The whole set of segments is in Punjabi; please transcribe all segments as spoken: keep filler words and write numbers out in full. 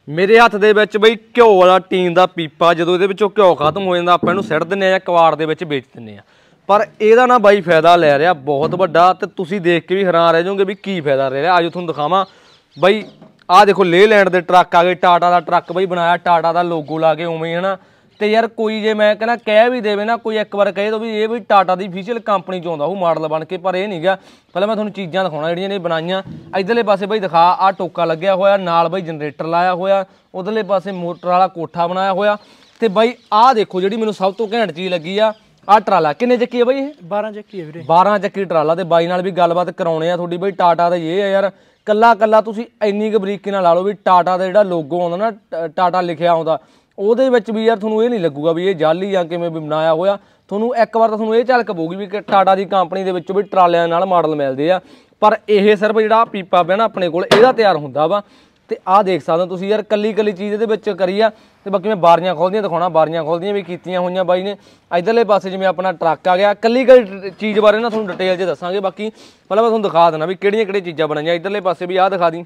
ਮੇਰੇ ਹੱਥ ਦੇ ਵਿੱਚ ਬਈ ਘਿਓ ਵਾਲਾ ਟੀਨ ਦਾ ਪੀਪਾ ਜਦੋਂ ਇਹਦੇ ਵਿੱਚੋਂ ਘਿਓ ਖਤਮ ਹੋ ਜਾਂਦਾ ਆਪਾਂ ਇਹਨੂੰ ਸਿੱਟ ਦਿੰਨੇ ਆ ਕਵਾੜ ਦੇ ਵਿੱਚ ਵੇਚ ਦਿੰਨੇ ਆ ਪਰ ਇਹਦਾ ਨਾ ਬਾਈ ਫਾਇਦਾ ਲੈ ਰਿਹਾ ਬਹੁਤ ਵੱਡਾ ਤੇ ਤੁਸੀਂ ਦੇਖ ਕੇ ਵੀ ਹੈਰਾਨ ਰਹਿ ਜਾਓਗੇ ਵੀ ਕੀ ਫਾਇਦਾ ਲੈ ਰਿਹਾ ਆਜੋ ਤੁਹਾਨੂੰ ਦਿਖਾਵਾਂ ਬਈ ਆਹ ਦੇਖੋ ਲੇਲੈਂਡ ਦੇ ਟਰੱਕ ਆ ਗਏ ਟਾਟਾ ਦਾ ਟਰੱਕ ਬਈ ਬਣਾਇਆ ਟਾਟਾ ਦਾ ਲੋਗੋ ਲਾ ਕੇ ਉਵੇਂ ਹੈ ਨਾ ਤੇ ਯਾਰ ਕੋਈ ਜੇ ਮੈਂ ਕਹਿੰਦਾ ਕਹਿ ਵੀ ਦੇਵੇ ਨਾ ਕੋਈ ਇੱਕ ਵਾਰ ਕਹੇ ਤਾਂ ਵੀ ਇਹ ਵੀ ਟਾਟਾ ਦੀ ਅਫੀਸ਼ੀਅਲ ਕੰਪਨੀ 'ਚ ਆਉਂਦਾ ਉਹ ਮਾਡਲ ਬਣ ਕੇ ਪਰ ਇਹ ਨਹੀਂ ਗਾ ਪਹਿਲਾਂ ਮੈਂ ਤੁਹਾਨੂੰ ਚੀਜ਼ਾਂ ਦਿਖਾਉਣਾ ਜਿਹੜੀਆਂ ਨੇ ਬਣਾਈਆਂ ਇੱਧਰਲੇ ਪਾਸੇ ਬਈ ਦਿਖਾ ਆਹ ਟੋਕਾ ਲੱਗਿਆ ਹੋਇਆ ਨਾਲ ਬਈ ਜਨਰੇਟਰ ਲਾਇਆ ਹੋਇਆ ਉਧਰਲੇ ਪਾਸੇ ਮੋਟਰ ਵਾਲਾ ਕੋਠਾ ਬਣਾਇਆ ਹੋਇਆ ਤੇ ਬਈ ਆਹ ਦੇਖੋ ਜਿਹੜੀ ਮੈਨੂੰ ਸਭ ਤੋਂ ਘੈਂਟ ਚੀਜ਼ ਲੱਗੀ ਆ ਆਹ ਟਰਾਲਾ ਕਿੰਨੇ ਚੱਕੀ ਆ ਬਈ ਇਹ ਬਾਰਾਂ ਚੱਕੀ ਆ ਵੀਰੇ ਬਾਰਾਂ ਚੱਕੀ ਟਰਾਲਾ ਤੇ ਬਾਈ ਨਾਲ ਵੀ ਗੱਲਬਾਤ ਕਰਾਉਣੇ ਆ ਤੁਹਾਡੀ ਬਈ ਟਾਟਾ ਦਾ ਇਹ ਆ ਯਾਰ ਕੱਲਾ ਕੱਲਾ ਤੁਸੀਂ ਇੰਨੀ ਕੁ ਬਰੀਕੀ ਨਾਲ ਲਾ ਲਓ ਵੀ ਟਾਟਾ ਦਾ ਜਿਹੜਾ ਲੋਗੋ ਆਉਂਦਾ ਨਾ ਟਾਟਾ ਲਿਖਿਆ ਆਉਂਦਾ ਉਹਦੇ ਵਿੱਚ ਵੀ ਯਾਰ ਤੁਹਾਨੂੰ ਇਹ ਨਹੀਂ ਲੱਗੂਗਾ ਵੀ ਇਹ ਜਾਲੀ ਜਾਂ ਕਿਵੇਂ ਵੀ ਬਣਾਇਆ ਹੋਇਆ ਤੁਹਾਨੂੰ ਇੱਕ ਵਾਰ ਤਾਂ ਤੁਹਾਨੂੰ ਇਹ ਝਲਕ ਪਊਗੀ ਵੀ ਕਿ ਟਾਟਾ ਦੀ ਕੰਪਨੀ ਦੇ ਵਿੱਚੋਂ ਵੀ ਟਰਾਲਿਆਂ ਨਾਲ ਮਾਡਲ ਮਿਲਦੇ ਆ ਪਰ ਇਹ ਸਿਰਫ ਜਿਹੜਾ ਪੀਪਾ ਪਿਆ ਨਾ ਆਪਣੇ ਕੋਲ ਇਹਦਾ ਤਿਆਰ ਹੁੰਦਾ ਵਾ ਤੇ ਆਹ ਦੇਖ ਸਕਦੇ ਹੋ ਤੁਸੀਂ ਯਾਰ ਕੱਲੀ ਕੱਲੀ ਚੀਜ਼ ਇਹਦੇ ਵਿੱਚ ਕਰੀ ਆ ਤੇ ਬਾਕੀ ਮੈਂ ਬਾਰੀਆਂ ਖੋਲਦੀਆਂ ਦਿਖਾਉਣਾ ਬਾਰੀਆਂ ਖੋਲਦੀਆਂ ਵੀ ਕੀਤੀਆਂ ਹੋਈਆਂ ਬਾਈ ਨੇ ਇੱਧਰਲੇ ਪਾਸੇ ਜਿਵੇਂ ਆਪਣਾ ਟਰੱਕ ਆ ਗਿਆ ਕੱਲੀ ਕੱਲੀ ਚੀਜ਼ ਬਾਰੇ ਨਾ ਤੁਹਾਨੂੰ ਡਿਟੇਲ 'ਚ ਦੱਸਾਂਗੇ ਬਾਕੀ ਮਤਲਬ ਮੈਂ ਤੁਹਾਨੂੰ ਦਿਖਾ ਦੇਣਾ ਵੀ ਕਿਹੜੀਆਂ ਕਿਹੜੀਆਂ ਚੀਜ਼ਾਂ ਬਣਾਈਆਂ ਇੱਧਰਲੇ ਪਾਸੇ ਵੀ ਆਹ ਦਿਖਾ ਦੀ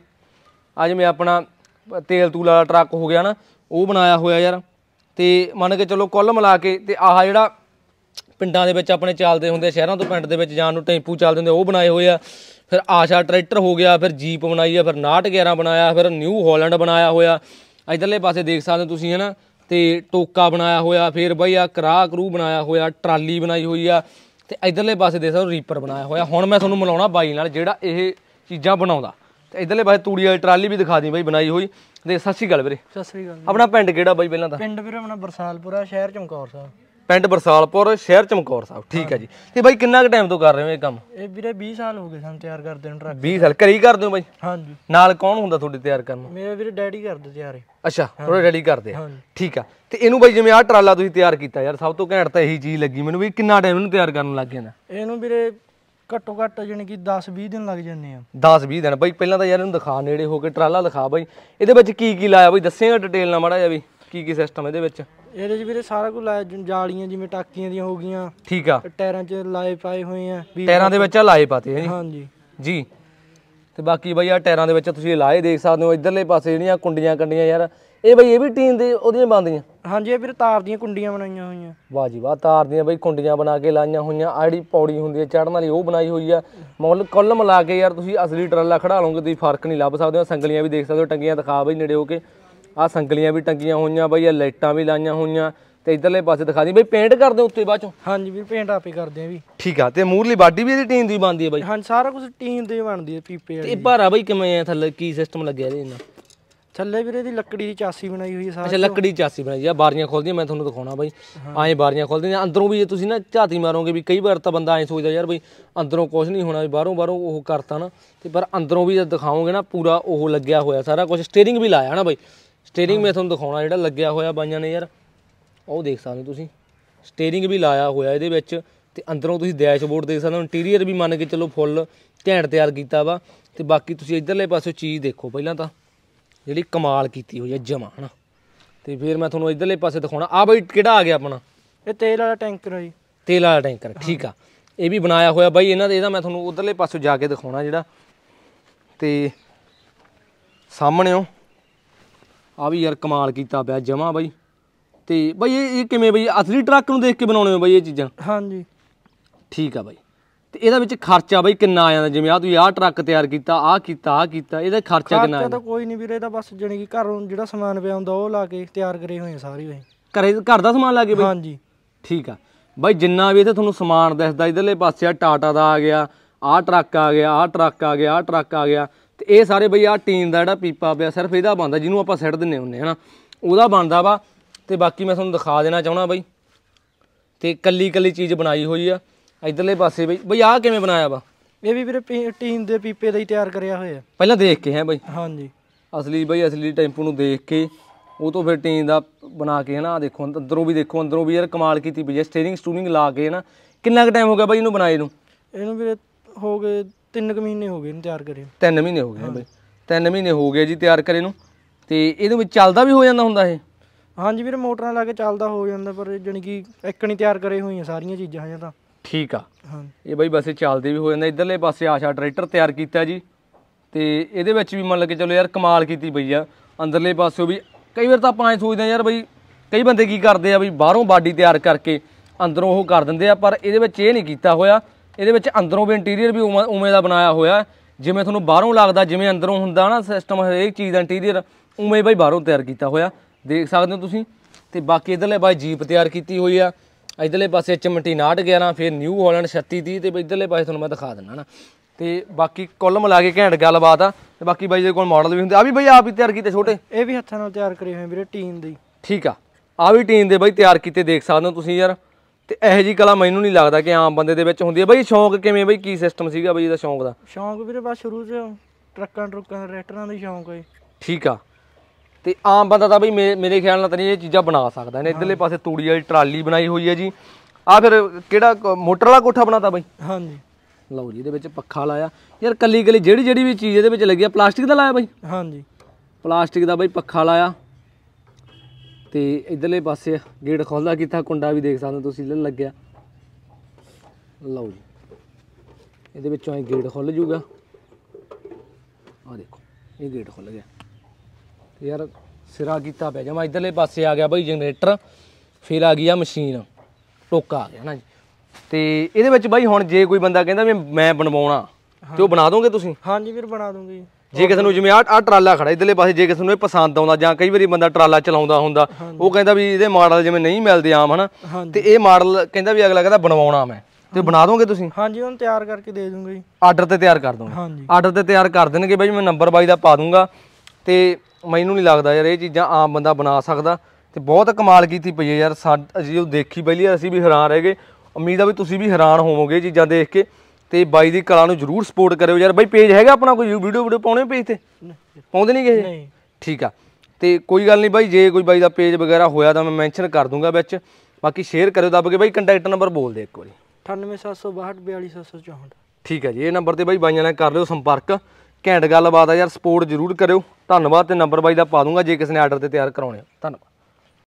ਆ ਜਿਵੇਂ ਆਪਣਾ ਤੇਲ ਤੂਲ ਵਾਲਾ ਟਰੱਕ ਹੋ ਗਿਆ ਨਾ ਉਹ ਬਣਾਇਆ ਹੋਇਆ ਯਾਰ ਤੇ ਮੰਨ ਕੇ ਚਲੋ ਕੁੱਲ ਮਿਲਾ ਕੇ ਤੇ ਆਹ ਜਿਹੜਾ ਪਿੰਡਾਂ ਦੇ ਵਿੱਚ ਆਪਣੇ ਚੱਲਦੇ ਹੁੰਦੇ ਸ਼ਹਿਰਾਂ ਤੋਂ ਪਿੰਡ ਦੇ ਵਿੱਚ ਜਾਣ ਨੂੰ ਟੈਂਪੂ ਚੱਲਦੇ ਹੁੰਦੇ ਉਹ ਬਣਾਏ ਹੋਏ ਆ ਫਿਰ ਆਸ਼ਾ ਟਰੈਕਟਰ ਹੋ ਗਿਆ ਫਿਰ ਜੀਪ ਬਣਾਈ ਆ ਫਿਰ ਨਾਟ ਗਿਆਰਾਂ ਬਣਾਇਆ ਫਿਰ ਨਿਊ ਹਾਲੈਂਡ ਬਣਾਇਆ ਹੋਇਆ ਇੱਧਰਲੇ ਪਾਸੇ ਦੇਖ ਸਕਦੇ ਹੋ ਤੁਸੀਂ ਹੈ ਨਾ ਤੇ ਟੋਕਾ ਬਣਾਇਆ ਹੋਇਆ ਫਿਰ ਬਈ ਆ ਕਰਾਹ ਕਰੂ ਬਣਾਇਆ ਹੋਇਆ ਟਰਾਲੀ ਬਣਾਈ ਹੋਈ ਆ ਤੇ ਇੱਧਰਲੇ ਪਾਸੇ ਦੇਖ ਸਕਦੇ ਹੋ ਰੀਪਰ ਬਣਾਇਆ ਹੋਇਆ ਹੁਣ ਮੈਂ ਤੁਹਾਨੂੰ ਮਿਲਾਉਣਾ ਬਾਈ ਨਾਲ ਜਿਹੜਾ ਇਹ ਚੀਜ਼ਾਂ ਬਣਾਉਂਦਾ ਤੇ ਇੱਧਰਲੇ ਪਾਸੇ ਤੂੜੀ ਵਾਲੀ ਟਰਾਲੀ ਵੀ ਦਿਖਾ ਦੀ ਬਾਈ ਬਣਾਈ ਹੋਈ ਤੇ ਸਤਿ ਸ਼੍ਰੀ ਅਕਾਲ ਵੀਰੇ ਸਤਿ ਸ਼੍ਰੀ ਅਕਾਲ ਆਪਣਾ ਪਿੰਡ ਕਿਹੜਾ ਬਾਈ ਪਹਿਲਾਂ ਤਾਂ ਪਿੰਡ ਵੀਰੇ ਆਪਣਾ ਬਰਸਾਲਪੁਰਾ ਸ਼ਹਿਰ ਚਮਕੌਰ ਸਾਹਿਬ ਪਿੰਡ ਬਰਸਾਲਪੁਰ ਸ਼ਹਿਰ ਚਮਕੌਰ ਸਾਹਿਬ ਠੀਕ ਹੈ ਜੀ ਤੇ ਬਾਈ ਕਿੰਨਾ ਕੁ ਟਾਈਮ ਤੋਂ ਕਰ ਰਹੇ ਹੋ ਇਹ ਕੰਮ ਇਹ ਵੀਰੇ ਵੀਹ ਸਾਲ ਹੋ ਗਏ ਸਾਨੂੰ ਤਿਆਰ ਕਰਦੇ ਨੂੰ ਟਰੱਕ ਵੀਹ ਸਾਲ ਘਰੇ ਹੀ ਕਰਦੇ ਹੋ ਬਾਈ ਹਾਂਜੀ ਨਾਲ ਕੌਣ ਹੁੰਦਾ ਤੁਹਾਡੇ ਤਿਆਰ ਕਰਨ ਨੂੰ ਮੇਰੇ ਵੀਰੇ ਡੈਡੀ ਕਰਦੇ ਤਿਆਰ ਅੱਛਾ ਥੋੜਾ ਡੈਡੀ ਕਰਦੇ ਆ ਠੀਕ ਆ ਤੇ ਇਹਨੂੰ ਬਾਈ ਜਿਵੇਂ ਆਹ ਟਰਾਲਾ ਤੁਸੀਂ ਤਿਆਰ ਕੀਤਾ ਯਾਰ ਸਭ ਤੋਂ ਘੈਂਟ ਤਾਂ ਇਹੀ ਚੀਜ਼ ਲੱਗੀ ਮੈਨੂੰ ਵੀ ਕਿੰਨਾ ਟਾਈਮ ਇਹਨੂੰ ਤਿਆਰ ਕਰਨ ਲੱਗ ਜਾਂਦਾ ਇਹਨੂੰ ਵੀਰੇ ਘੱਟੋ ਘੱਟ ਜਾਣੀ ਕਿ ਦਸ ਵੀਹ ਦਿਨ ਲੱਗ ਜਾਂਦੇ ਆ ਦਸ ਵੀਹ ਦਿਨ ਬਾਈ ਪਹਿਲਾਂ ਤਾਂ ਯਾਰ ਇਹਨੂੰ ਦਿਖਾ ਨੇੜੇ ਹੋ ਕੇ ਟਰਾਲਾ ਦਿਖਾ ਬਾਈ ਇਹਦੇ ਵਿੱਚ ਕੀ ਕੀ ਲਾਇਆ ਬਾਈ ਦੱਸੇਗਾ ਡਿਟੇਲ ਨਾਲ ਮਾੜਾ ਜਿਹਾ ਵੀ ਕੀ ਕੀ ਸਿਸਟਮ ਇਹਦੇ ਵਿੱਚ ਇਹਦੇ 'ਚ ਵੀਰੇ ਸਾਰਾ ਕੁਝ ਲਾਇਆ ਜਾਲੀਆਂ ਜਿਵੇਂ ਟਾਕੀਆਂ ਦੀਆਂ ਹੋ ਗਈਆਂ ਠੀਕ ਆ ਟਾਇਰਾਂ 'ਚ ਲਾਏ ਪਾਏ ਹੋਏ ਆ ਟਾਇਰਾਂ ਦੇ ਵਿੱਚ ਲਾਏ ਪਾਤੇ ਹੈ ਜੀ ਹਾਂਜੀ ਜੀ ਤੇ ਬਾਕੀ ਬਾਈ ਆ ਟਾਇਰਾਂ ਦੇ ਵਿੱਚ ਤੁਸੀਂ ਲਾਏ ਦੇਖ ਸਕਦੇ ਹੋ ਇੱਧਰਲੇ ਪਾਸੇ ਜਿਹੜੀਆਂ ਕੁੰਡੀਆਂ ਕੰਡੀਆਂ ਯਾਰ ਇਹ ਬਾਈ ਇਹ ਵੀ ਟੀਨ ਦੇ ਉਹਦੀਆਂ ਬਣਦੀਆਂ ਹਾਂਜੀ ਇਹ ਵੀਰੇ ਤਾਰ ਦੀਆਂ ਕੁੰਡੀਆਂ ਬਣਾਈਆਂ ਹੋਈਆਂ ਵਾਹ ਜੀ ਵਾਹ ਤਾਰ ਦੀਆਂ ਬਾਈ ਕੁੰਡੀਆਂ ਬਣਾ ਕੇ ਲਾਈਆਂ ਹੋਈਆਂ ਆ ਜਿਹੜੀ ਪੌੜੀ ਹੁੰਦੀ ਹੈ ਚੜ੍ਹਨ ਵਾਲੀ ਉਹ ਬਣਾਈ ਹੋਈ ਆ ਮੁੱਲ ਕੁੱਲ ਮਿਲਾ ਕੇ ਯਾਰ ਤੁਸੀਂ ਅਸਲੀ ਟਰਾਲਾ ਖੜਾ ਲਓਗੇ ਤੁਸੀਂ ਫਰਕ ਨਹੀਂ ਲੱਭ ਸਕਦੇ ਹੋ ਸੰਗਲੀਆਂ ਵੀ ਦੇਖ ਸਕਦੇ ਹੋ ਟੰਗੀਆਂ ਦਿਖਾ ਬਾਈ ਨੇੜੇ ਹੋ ਕੇ ਆਹ ਸੰਗਲੀਆਂ ਵੀ ਟੰਗੀਆਂ ਹੋਈਆਂ ਬਾਈ ਆ ਲਾਈਟਾਂ ਵੀ ਲਾਈਆਂ ਹੋਈਆਂ ਤੇ ਇੱਧਰਲੇ ਪਾਸੇ ਦਿਖਾ ਦੀ ਬਾਈ ਪੇਂਟ ਕਰਦੇ ਉੱਤੇ ਬਾਅਦ ਚੋਂ ਹਾਂਜੀ ਵੀਰ ਪੇਂਟ ਆਪੇ ਕਰਦੇ ਆ ਵੀ ਠੀਕ ਆ ਤੇ ਮੂਰਲੀ ਬਾਡੀ ਵੀ ਇਹਦੀ ਟੀਨ ਦੀ ਬਣਦੀ ਹੈ ਬਾਈ ਹਾਂਜੀ ਸਾਰਾ ਕੁਝ ਟੀਨ ਦੀ ਬਣਦੀ ਹੈ ਪੀਪੇ ਵਾਲੀ ਤੇ ਭਾਰਾ ਬਾਈ ਕਿਵੇਂ ਆ ਥੱਲੇ ਕੀ ਸਿਸਟਮ ਲੱਗਿਆ ਇਹਦੇ ਨਾਲ ਥੱਲੇ ਵੀਰੇ ਦੀ ਲੱਕੜੀ ਦੀ ਚਾਸੀ ਬਣਾਈ ਹੋਈ ਹੈ ਸਾਰੀ ਅੱਛਾ ਲੱਕੜੀ ਚਾਸੀ ਬਣਾਈ ਆ ਬਾਰੀਆਂ ਖੋਲਦੀਆਂ ਮੈਂ ਤੁਹਾਨੂੰ ਦਿਖਾਉਣਾ ਬਾਈ ਐਂ ਬਾਰੀਆਂ ਖੋਲਦੀਆਂ ਅੰਦਰੋਂ ਵੀ ਜੇ ਤੁਸੀਂ ਨਾ ਝਾਤੀ ਮਾਰੋਗੇ ਵੀ ਕਈ ਵਾਰ ਤਾਂ ਬੰਦਾ ਐਂ ਸੋਚਦਾ ਯਾਰ ਬਈ ਅੰਦਰੋਂ ਕੁਝ ਨਹੀਂ ਹੋਣਾ ਵੀ ਬਾਹਰੋਂ ਬਾਹਰੋਂ ਉਹ ਕਰਤਾ ਨਾ ਤੇ ਪਰ ਅੰਦਰੋਂ ਵੀ ਜਦ ਦਿਖਾਓਗੇ ਨਾ ਪੂਰਾ ਉਹ ਲੱਗਿਆ ਹੋਇਆ ਸਾਰਾ ਕੁਝ ਸਟੀਅਰਿੰਗ ਵੀ ਲਾਇਆ ਨਾ ਬਾਈ ਸਟੀਅਰਿੰਗ ਮੈਂ ਤੁਹਾਨੂੰ ਦਿਖਾਉਣਾ ਜਿਹੜਾ ਲੱਗਿਆ ਹੋਇਆ ਬਾਈਆਂ ਨੇ ਯਾਰ ਉਹ ਦੇਖ ਸਕਦੇ ਹੋ ਤੁਸੀਂ ਸਟੀਅਰਿੰਗ ਵੀ ਲਾਇਆ ਹੋਇਆ ਇਹਦੇ ਵਿੱਚ ਤੇ ਅੰਦਰੋਂ ਤੁਸੀਂ ਡੈਸ਼ਬੋਰਡ ਦੇਖ ਸਕਦੇ ਹੋ ਇੰਟੀਰੀਅਰ ਵੀ ਮੰਨ ਕੇ ਚਲੋ ਫੁੱਲ ਘੈਂਟ ਤਿਆਰ ਕੀਤਾ ਵਾ ਤੇ ਬਾਕੀ ਤੁਸੀਂ ਇੱਧਰਲੇ ਪਾਸੇ ਚੀਜ਼ ਦੇਖੋ ਪਹਿਲਾਂ ਤਾਂ ਜਿਹੜੀ ਕਮਾਲ ਕੀਤੀ ਹੋਈ ਹੈ ਜਮਾ ਹਨਾ ਤੇ ਫਿਰ ਮੈਂ ਤੁਹਾਨੂੰ ਇੱਧਰਲੇ ਪਾਸੇ ਦਿਖਾਉਣਾ ਆ ਬਾਈ ਕਿਹੜਾ ਆ ਗਿਆ ਆਪਣਾ ਇਹ ਤੇਲ ਵਾਲਾ ਟੈਂਕਰ ਹੈ ਜੀ ਤੇਲ ਵਾਲਾ ਟੈਂਕਰ ਠੀਕ ਆ ਇਹ ਵੀ ਬਣਾਇਆ ਹੋਇਆ ਬਾਈ ਇਹਨਾਂ ਦੇ ਇਹਦਾ ਮੈਂ ਤੁਹਾਨੂੰ ਉੱਧਰਲੇ ਪਾਸੇ ਜਾ ਕੇ ਦਿਖਾਉਣਾ ਜਿਹੜਾ ਤੇ ਸਾਹਮਣੇ ਉਹ ਆ ਵੀ ਯਾਰ ਕਮਾਲ ਕੀਤਾ ਪਿਆ ਜਮਾ ਬਾਈ ਤੇ ਬਾਈ ਇਹ ਇਹ ਕਿਵੇਂ ਬਾਈ ਅਸਲੀ ਟਰੱਕ ਨੂੰ ਦੇਖ ਕੇ ਬਣਾਉਣੇ ਹੋ ਬਾਈ ਇਹ ਚੀਜ਼ਾਂ ਹਾਂਜੀ ਠੀਕ ਆ ਬਾਈ ਤੇ ਇਹਦਾ ਵਿੱਚ ਖਰਚਾ ਬਾਈ ਕਿੰਨਾ ਆ ਜਾਂਦਾ ਜਿਵੇਂ ਆ ਤੁਸੀਂ ਆਹ ਟਰੱਕ ਤਿਆਰ ਕੀਤਾ ਆਹ ਕੀਤਾ ਆਹ ਕੀਤਾ ਇਹਦਾ ਖਰਚਾ ਕਿੰਨਾ ਆ ਜਾਂਦਾ ਕੋਈ ਨਹੀਂ ਵੀਰੇ ਇਹਦਾ ਬਸ ਜਾਣੀ ਕਿ ਘਰੋਂ ਜਿਹੜਾ ਸਮਾਨ ਪਿਆ ਹੁੰਦਾ ਉਹ ਲਾ ਕੇ ਤਿਆਰ ਕਰੇ ਹੋਏ ਸਾਰੀ ਵੇ ਘਰੇ ਘਰ ਦਾ ਸਮਾਨ ਲਾ ਕੇ ਬਾਈ ਹਾਂਜੀ ਠੀਕ ਆ ਬਾਈ ਜਿੰਨਾ ਵੀ ਇੱਥੇ ਤੁਹਾਨੂੰ ਸਮਾਨ ਦਿਸਦਾ ਇੱਧਰਲੇ ਪਾਸੇ ਆ ਟਾਟਾ ਦਾ ਆ ਗਿਆ ਆਹ ਟਰੱਕ ਆ ਗਿਆ ਆਹ ਟਰੱਕ ਆ ਗਿਆ ਆਹ ਟਰੱਕ ਆ ਗਿਆ ਤੇ ਇਹ ਸਾਰੇ ਬਈ ਆਹ ਟੀਨ ਦਾ ਜਿਹੜਾ ਪੀਪਾ ਪਿਆ ਸਿਰਫ ਇਹਦਾ ਬਣਦਾ ਜਿਹਨੂੰ ਆਪਾਂ ਸਿੱਟ ਦਿੰਨੇ ਹੁੰਦੇ ਹਨਾ ਉਹਦਾ ਬਣਦਾ ਵਾ ਤੇ ਬਾਕੀ ਮੈਂ ਤੁਹਾਨੂੰ ਦਿਖਾ ਦੇਣਾ ਚਾਹਣਾ ਬਾਈ ਤੇ ਕੱਲੀ ਕੱਲੀ ਚੀਜ਼ ਬਣਾਈ ਹੋਈ ਆ ਇੱਧਰਲੇ ਪਾਸੇ ਬਈ ਬਈ ਆਹ ਕਿਵੇਂ ਬਣਾਇਆ ਵਾ ਇਹ ਵੀ ਵੀਰੇ ਟੀਨ ਦੇ ਪੀਪੇ ਦਾ ਹੀ ਤਿਆਰ ਕਰਿਆ ਹੋਇਆ ਪਹਿਲਾਂ ਦੇਖ ਕੇ ਹੈ ਬਾਈ ਹਾਂਜੀ ਅਸਲੀ ਬਈ ਅਸਲੀ ਟੈਂਪੂ ਨੂੰ ਦੇਖ ਕੇ ਉਹ ਤੋਂ ਫਿਰ ਟੀਨ ਦਾ ਬਣਾ ਕੇ ਹਨਾ ਦੇਖੋ ਅੰਦਰੋਂ ਵੀ ਦੇਖੋ ਅੰਦਰੋਂ ਵੀ ਯਾਰ ਕਮਾਲ ਕੀਤੀ ਪਈ ਹੈ ਸਟੀਅਰਿੰਗ ਸਟੂਰਿੰਗ ਲਾ ਕੇ ਹਨਾ ਕਿੰਨਾ ਕੁ ਟਾਈਮ ਹੋ ਗਿਆ ਬਾਈ ਇਹਨੂੰ ਬਣਾਏ ਨੂੰ ਇਹਨੂੰ ਵੀਰੇ ਹੋ ਗਏ ਤਿੰਨ ਕੁ ਮਹੀਨੇ ਹੋ ਗਏ ਇਹਨੂੰ ਤਿਆਰ ਕਰੇ ਤਿੰਨ ਮਹੀਨੇ ਹੋ ਗਏ ਬਾਈ ਤਿੰਨ ਮਹੀਨੇ ਹੋ ਗਏ ਜੀ ਤਿਆਰ ਕਰੇ ਨੂੰ ਤੇ ਇਹਦੇ ਵਿੱਚ ਚੱਲਦਾ ਵੀ ਹੋ ਜਾਂਦਾ ਹੁੰਦਾ ਇਹ ਹਾਂਜੀ ਵੀਰੇ ਮੋਟਰਾਂ ਲਾ ਕੇ ਚੱਲਦਾ ਹੋ ਜਾਂਦਾ ਪਰ ਜਾਣੀ ਕਿ ਇੱਕ ਨਹੀਂ ਤਿਆਰ ਕਰੇ ਹੋਈਆਂ ਸਾਰੀਆਂ ਚੀਜ਼ਾਂ ਹਜੇ ਤਾਂ ਠੀਕ ਆ ਹਾਂ ਇਹ ਬਾਈ ਵੈਸੇ ਚੱਲਦੇ ਵੀ ਹੋ ਜਾਂਦਾ ਇੱਧਰਲੇ ਪਾਸੇ ਆਸ਼ਾ ਟਰੈਕਟਰ ਤਿਆਰ ਕੀਤਾ ਜੀ ਤੇ ਇਹਦੇ ਵਿੱਚ ਵੀ ਮੰਨ ਕੇ ਚਲੋ ਯਾਰ ਕਮਾਲ ਕੀਤੀ ਪਈ ਆ ਅੰਦਰਲੇ ਪਾਸਿਓ ਵੀ ਕਈ ਵਾਰ ਤਾਂ ਆਪਾਂ ਐ ਸੋਚਦੇ ਆ ਯਾਰ ਬਈ ਕਈ ਬੰਦੇ ਕੀ ਕਰਦੇ ਆ ਬਈ ਬਾਹਰੋਂ ਬਾਡੀ ਤਿਆਰ ਕਰਕੇ ਅੰਦਰੋਂ ਉਹ ਕਰ ਦਿੰਦੇ ਆ, ਪਰ ਇਹਦੇ ਵਿੱਚ ਇਹ ਨਹੀਂ ਕੀਤਾ ਹੋਇਆ। ਇਹਦੇ ਵਿੱਚ ਅੰਦਰੋਂ ਵੀ ਇੰਟੀਰੀਅਰ ਵੀ ਉਵੇਂ ਉਵੇਂ ਦਾ ਬਣਾਇਆ ਹੋਇਆ, ਜਿਵੇਂ ਤੁਹਾਨੂੰ ਬਾਹਰੋਂ ਲੱਗਦਾ ਜਿਵੇਂ ਅੰਦਰੋਂ ਹੁੰਦਾ ਨਾ ਸਿਸਟਮ ਹਰੇਕ ਚੀਜ਼ ਦਾ ਇੰਟੀਰੀਅਰ ਉਵੇਂ ਬਾਈ ਬਾਹਰੋਂ ਤਿਆਰ ਕੀਤਾ ਹੋਇਆ, ਦੇਖ ਸਕਦੇ ਹੋ ਤੁਸੀਂ। ਤੇ ਬਾਕੀ ਇਧਰਲੇ ਬਾਈ ਜੀਪ ਤਿਆਰ ਕੀਤੀ ਹੋਈ ਆ, ਇਧਰਲੇ ਪਾਸੇ ਚਮਟੀ ਨਾਟ ਗਿਆਰਾਂ, ਫਿਰ ਨਿਊ ਹਾਲੈਂਡ ਛੱਤੀ ਤੀਹ, ਤੇ ਇਧਰਲੇ ਪਾਸੇ ਤੁਹਾਨੂੰ ਮੈਂ ਦਿਖਾ ਦਿੰਦਾ ਨਾ। ਤੇ ਬਾਕੀ ਕੁੱਲ ਮਿਲਾ ਕੇ ਘੈਂਟ ਗੱਲਬਾਤ ਆ। ਤੇ ਬਾਕੀ ਬਾਈ ਦੇ ਕੋਲ ਮਾਡਲ ਵੀ ਹੁੰਦੇ ਆ ਵੀ ਬਾਈ ਆਪ ਹੀ ਤਿਆਰ ਕੀਤੇ ਛੋਟੇ, ਇਹ ਵੀ ਹੱਥਾਂ ਨਾਲ ਤਿਆਰ ਕਰੇ ਹੋਏ ਵੀਰੇ ਟੀਨ ਦੇ। ਠੀਕ ਆ, ਆ ਵੀ ਟੀਨ ਦੇ ਬਾਈ ਤਿਆਰ ਕੀਤੇ, ਦੇਖ ਸਕਦੇ ਹੋ ਤੁਸੀਂ ਯਾਰ। ਤੇ ਇਹੋ ਜਿਹੀ ਕਲਾ ਮੈਨੂੰ ਨਹੀਂ ਲੱਗਦਾ ਕਿ ਆਮ ਬੰਦੇ ਦੇ ਵਿੱਚ ਹੁੰਦੀ ਹੈ। ਬਾਈ ਸ਼ੌਂਕ ਕਿਵੇਂ ਬਾਈ, ਕੀ ਸਿਸਟਮ ਸੀਗਾ ਬਾਈ ਇਹਦਾ ਸ਼ੌਂਕ ਦਾ? ਸ਼ੌਂਕ ਵੀਰੇ ਬਸ ਸ਼ੁਰੂ ਤੋਂ ਟਰੱਕਾਂ ਟਰੁੱਕਾਂ ਟਰੈਕਟਰਾਂ ਦਾ ਸ਼ੌਂਕ ਹੈ। ਠੀਕ ਆ, ਤੇ ਆਮ ਬੰਦਾ ਤਾਂ ਬਈ ਮੇਰੇ ਖਿਆਲ ਨਾਲ ਤਾਂ ਨਹੀਂ ਇਹ ਚੀਜ਼ਾਂ ਬਣਾ ਸਕਦਾ ਇਹਨੇ। ਇੱਧਰਲੇ ਪਾਸੇ ਤੂੜੀ ਵਾਲੀ ਟਰਾਲੀ ਬਣਾਈ ਹੋਈ ਹੈ ਜੀ। ਆ ਫਿਰ ਕਿਹੜਾ ਮੋਟਰ ਵਾਲਾ ਕੋਠਾ ਬਣਾਤਾ ਬਾਈ? ਹਾਂਜੀ। ਲਓ ਜੀ, ਇਹਦੇ ਵਿੱਚ ਪੱਖਾ ਲਾਇਆ ਯਾਰ, ਕੱਲੀ ਕੱਲੀ ਜਿਹੜੀ ਜਿਹੜੀ ਵੀ ਚੀਜ਼ ਇਹਦੇ ਵਿੱਚ ਲੱਗੀ ਆ ਪਲਾਸਟਿਕ ਦਾ ਲਾਇਆ ਬਾਈ? ਹਾਂਜੀ, ਪਲਾਸਟਿਕ ਦਾ ਬਾਈ ਪੱਖਾ ਲਾਇਆ। ਤੇ ਇਧਰਲੇ ਪਾਸੇ ਗੇਟ ਖੋਲਦਾ ਕੀਤਾ, ਕੁੰਡਾ ਵੀ ਦੇਖ ਸਕਦੇ ਹੋ ਤੁਸੀਂ ਲੱਗਿਆ। ਲਓ ਜੀ, ਇਹਦੇ ਵਿੱਚੋਂ ਇਹ ਗੇਟ ਖੁੱਲ ਜੂਗਾ, ਆ ਦੇਖੋ ਇਹ ਗੇਟ ਖੁੱਲ ਗਿਆ। ਤੇ ਯਾਰ ਸਿਰਾ ਕੀਤਾ ਪਿਆ ਜਮਾ। ਇਧਰਲੇ ਪਾਸੇ ਆ ਗਿਆ ਬਾਈ ਜਨਰੇਟਰ, ਫਿਰ ਆ ਗਈ ਆ ਮਸ਼ੀਨ, ਟੋਕਾ ਆ ਗਿਆ ਨਾ ਜੀ। ਤੇ ਇਹਦੇ ਵਿੱਚ ਬਾਈ ਹੁਣ ਜੇ ਕੋਈ ਬੰਦਾ ਕਹਿੰਦਾ ਵੀ ਮੈਂ ਬਣਵਾਉਣਾ ਤੇ ਉਹ ਬਣਾ ਦੋਗੇ ਤੁਸੀਂ? ਹਾਂਜੀ ਵੀਰ ਬਣਾ ਦੂੰਗੇ ਜੀ। ਜੇ ਕਿਸੇ ਨੂੰ ਜਿਵੇਂ ਆ ਆ ਟਰਾਲਾ ਖੜਾ ਇਧਰਲੇ ਪਾਸੇ, ਜੇ ਕਿਸੇ ਨੂੰ ਇਹ ਪਸੰਦ ਆਉਂਦਾ ਜਾਂ ਕਈ ਵਾਰੀ ਬੰਦਾ ਟਰਾਲਾ ਚਲਾਉਂਦਾ ਹੁੰਦਾ, ਉਹ ਕਹਿੰਦਾ ਵੀ ਇਹਦੇ ਮਾਡਲ ਜਿਵੇਂ ਨਹੀਂ ਮਿਲਦੇ ਆਮ ਹਨਾ, ਤੇ ਇਹ ਮਾਡਲ ਕਹਿੰਦਾ ਵੀ ਅਗਲਾ ਕਹਿੰਦਾ ਬਣਵਾਉਣਾ ਮੈਂ, ਤੇ ਬਣਾ ਦੋਗੇ ਤੁਸੀਂ? ਹਾਂਜੀ, ਉਹਨੂੰ ਤਿਆਰ ਕਰਕੇ ਦੇ ਦੂੰਗਾ ਜੀ। ਆਰਡਰ ਤੇ ਤਿਆਰ ਕਰ ਦੋਗੇ? ਹਾਂਜੀ, ਆਰਡਰ ਤੇ ਤਿਆਰ ਕਰ ਦੇਣਗੇ ਬਾਈ, ਮੈਂ ਨੰਬਰ ਬਾਈ ਦਾ ਪਾ ਦੂੰਗਾ। ਤੇ ਮੈਨੂੰ ਨਹੀਂ ਲੱਗਦਾ ਯਾਰ ਇਹ ਚੀਜ਼ਾਂ ਆਮ ਬੰਦਾ ਬਣਾ ਸਕਦਾ। ਤੇ ਬਹੁਤ ਕਮਾਲ ਕੀਤੀ ਪਈ ਹੈ ਯਾਰ, ਅਸੀਂ ਉਹ ਦੇਖੀ ਪਹਿਲੀ ਅਸੀਂ ਵੀ ਹੈਰਾਨ ਰਹਿ ਗਏ। ਉਮੀਦ ਆ ਵੀ ਤੁਸੀਂ ਵੀ ਹੈਰਾਨ ਹੋਵੋਗੇ ਇਹ ਚੀਜ਼ਾਂ ਦੇਖ ਕੇ। ਤੇ ਬਾਈ ਦੀ ਕਲਾ ਨੂੰ ਜ਼ਰੂਰ ਸਪੋਰਟ ਕਰਿਓ ਯਾਰ। ਬਾਈ ਪੇਜ ਹੈਗਾ ਆਪਣਾ ਕੋਈ ਵੀਡੀਓ ਵੀਡੀਓ ਪਾਉਣੇ ਪੇਜ ਤੇ? ਪਾਉਂਦੇ ਨਹੀਂ ਕਿਸੇ? ਨਹੀਂ। ਠੀਕ ਆ, ਤੇ ਕੋਈ ਗੱਲ ਨਹੀਂ ਬਾਈ, ਜੇ ਕੋਈ ਬਾਈ ਦਾ ਪੇਜ ਵਗੈਰਾ ਹੋਇਆ ਤਾਂ ਮੈਂ ਮੈਂਸ਼ਨ ਕਰ ਦੂੰਗਾ ਵਿੱਚ। ਬਾਕੀ ਸ਼ੇਅਰ ਕਰਿਓ ਦੱਬ ਕੇ। ਬਾਈ ਕੰਟੈਕਟ ਨੰਬਰ ਬੋਲ ਦੇ ਇੱਕ ਵਾਰੀ। ਅਠਾਨਵੇਂ ਸੱਤ ਸੌ ਬਾਹਠ ਬਿਆਲੀ ਸੱਤ ਸੌ ਚੌਂਹਠ। ਠੀਕ ਹੈ ਜੀ, ਇਹ ਨੰਬਰ ਤੇ ਬਾਈ ਬਾਈਆਂ ਨਾਲ ਕਰ ਲਿਓ ਸੰਪਰਕ। ਘੈਂਟ ਗੱਲਬਾਤ ਆ ਯਾਰ, ਸਪੋਰਟ ਜ਼ਰੂਰ ਕਰਿਓ। ਧੰਨਵਾਦ। ਤੇ ਨੰਬਰ ਬਾਈ ਦਾ ਪਾ ਦੂੰਗਾ ਜੇ ਕਿਸੇ ਨੇ ਆਰਡਰ ਤੇ ਤਿਆਰ ਕਰਾਉਣੇ। ਧੰਨਵਾਦ।